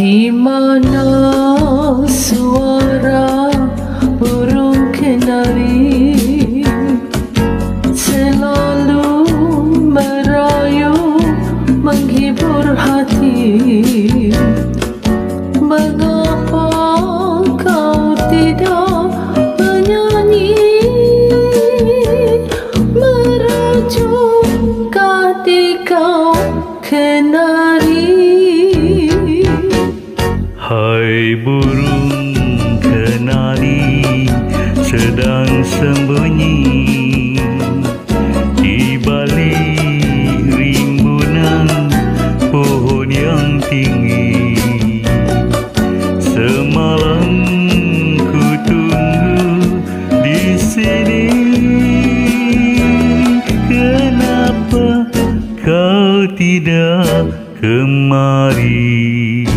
Di mana suara burung kenari selalu merayu menghibur hati. Mengapa kau tidak menyanyi, merajuk hati kau kenari? Hai burung kenari sedang sembunyi di balik rimbunan pohon yang tinggi. Semalam ku tunggu di sini, kenapa kau tidak kemari?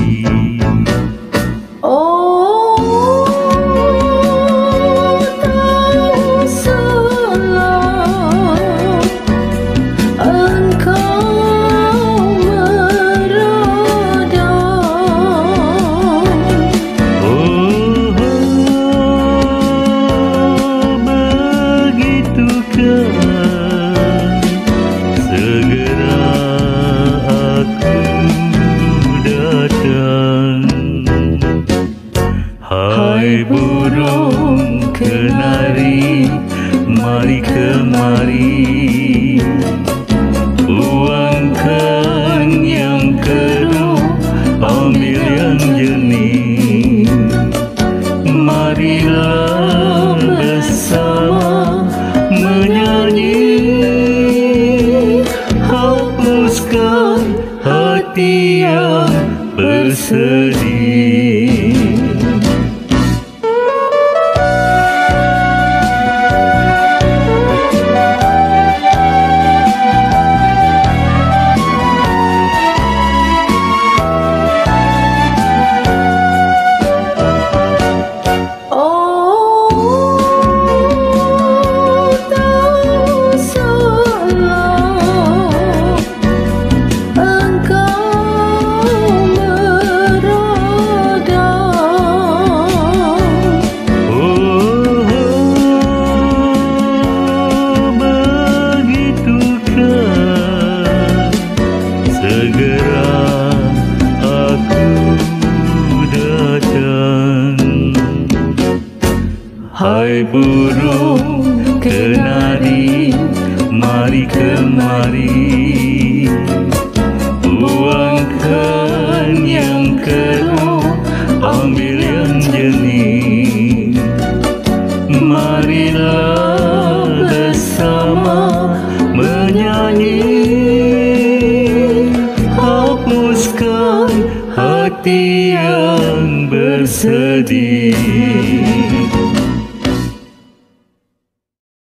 Hai burung kenari, mari kemari, buangkan yang keruh, ambil yang jernih. Marilah bersama menyanyi, hapuskan hati yang bersedih. Hai burung kenari, mari kemari, buangkan yang keruh, ambil yang jernih. Marilah bersama menyanyi, hapuskan hati yang bersedih.